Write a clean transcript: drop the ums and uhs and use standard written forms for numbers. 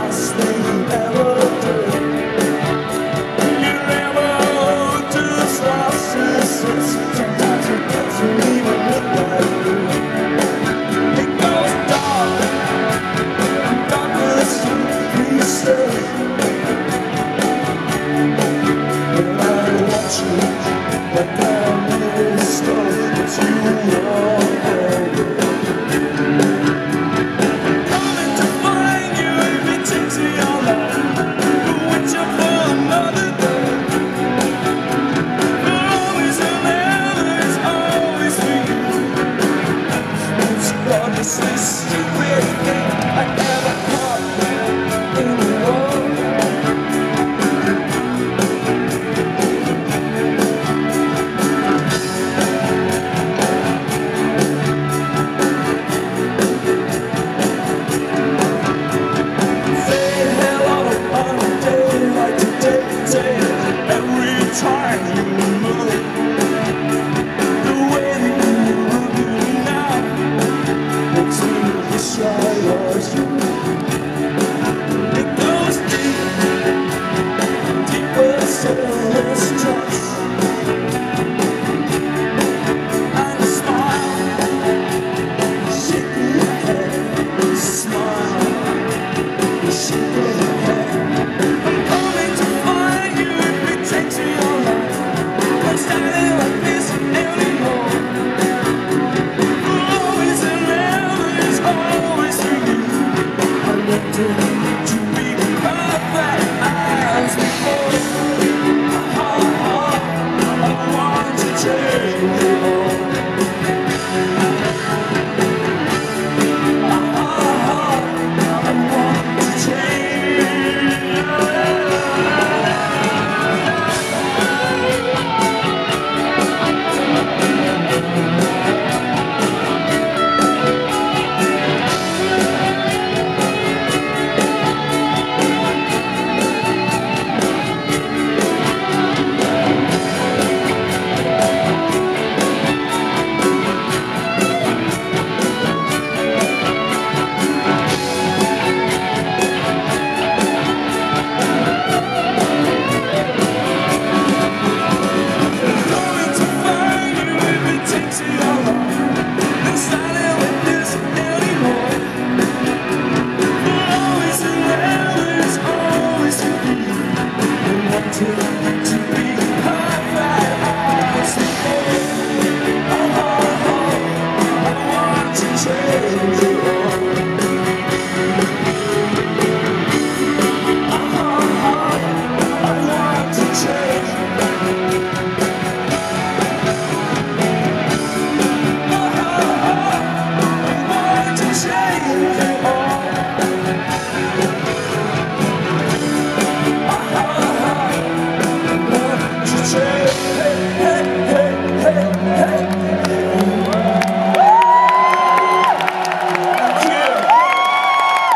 last thing you ever did. You never just lost yourself. Sometimes it doesn't even look like you. It goes dark, darkness to please stay. When I watch you, but I'm really slow. It's you all day. Coming to find you if it takes me all night. Wait you for another day. Always and ever is always for you. It's gorgeously stupid thing I ever caught in the world. Say hello on a day like today. Say every time you move. The way that you look at me now makes me wish I was you. It goes deep, deeper still, this trust. And a smile, shaking your head, smile, shaking your head. I'm coming to find you if it takes me all night. Can't stand it like this anymore. Always and ever is always for you. I looked in